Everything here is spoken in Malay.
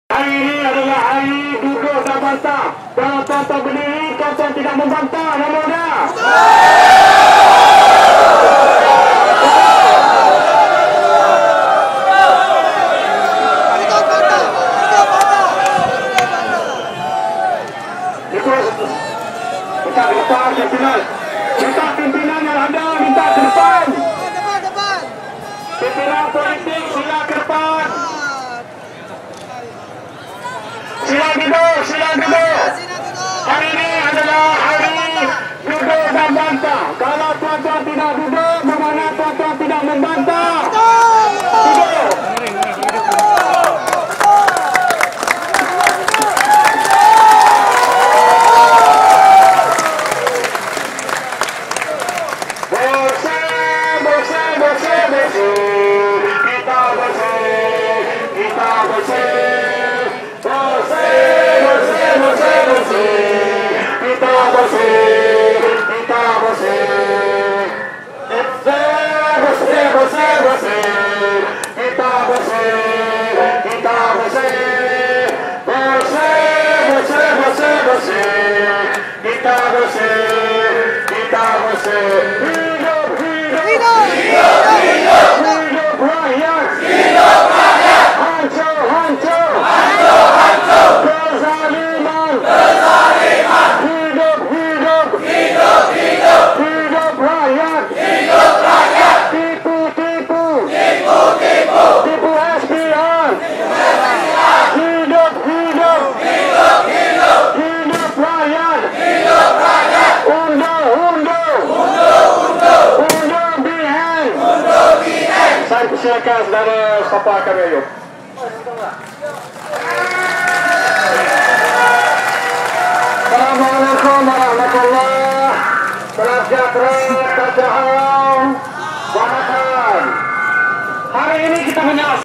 Hari ini adalah hari duduk dan bantah. Kalau tuan-tuan berdiri, tuan-tuan tidak membantah, namanya. Kita ke depan, pimpinan. Minta pimpinan yang ada, minta ke depan. Pimpinan politik, sila ke depan. Sila duduk, sila duduk. Hari ini adalah hari duduk dan bantah. Kalau tuan-tuan tidak duduk, bermakna tuan-tuan tidak membantah. Duduk. Silakan saudara sapa kami yuk. Assalamualaikum warahmatullahi wabarakatuh. Hari ini kita menyaksikan